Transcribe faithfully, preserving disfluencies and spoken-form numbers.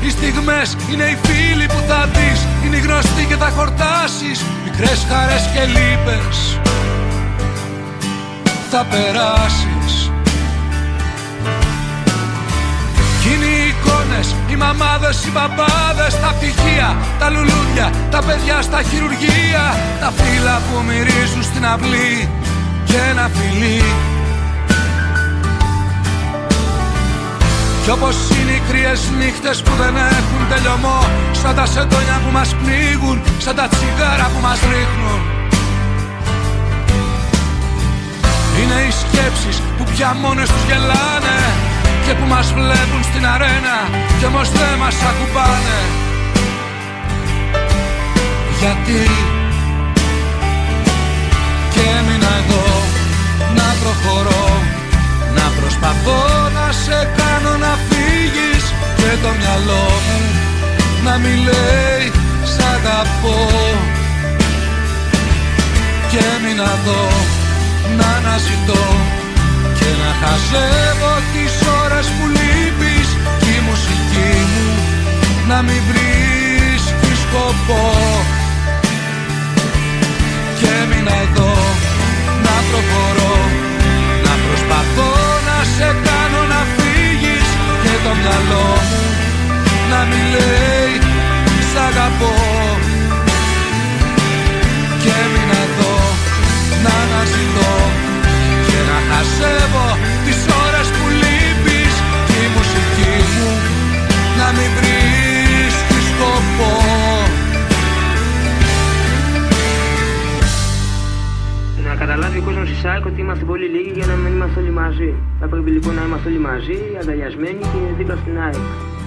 Οι στιγμές είναι οι φίλοι που θα δεις, είναι οι γνωστοί και θα χορτάσεις. Μικρές χαρές και λύπες θα περάσεις. Κι είναι οι εικόνες, οι μαμάδες, οι μπαμπάδες, τα πτυχία, τα λουλούδια, τα παιδιά στα χειρουργεία, τα φύλλα που μυρίζουν στην αυλή και ένα φιλί. Κι όπως είναι οι κρύες νύχτες που δεν έχουν τελειωμό, σαν τα σεντόνια που μας πνίγουν, σαν τα τσιγάρα που μας ρίχνουν. Είναι οι σκέψεις που πια μόνες τους γελάνε και που μας βλέπουν στην αρένα κι όμως δεν μας ακουμπάνε. Γιατί και έμεινα εδώ να προχωρώ, να προσπαθώ να σε κάνω να φύγεις και το μυαλό μου να μη λέει σ' αγαπώ. Και έμεινα εδώ να αναζητώ και να χαζεύω τις ώρες που λείπεις κι η μουσική μου να μην βρίσκει σκοπό. Και έμεινα εδώ να προχωρώ, να προσπαθώ να σε κάνω να φύγεις και το μυαλό μου να μην λέει σ' αγαπώ. Και έμεινα εδώ να αναζητώ και να χαζεύω τις ώρες που λείπεις και η μουσική μου να μην βρίσκει σκοπό. Να καταλάβει ο κόσμος της ΑΕΚ ότι είμαστε πολύ λίγοι για να μην είμαστε όλοι μαζί. Θα πρέπει λοιπόν να είμαστε όλοι μαζί, αγκαλιασμένοι και δίπλα στην ΑΕΚ.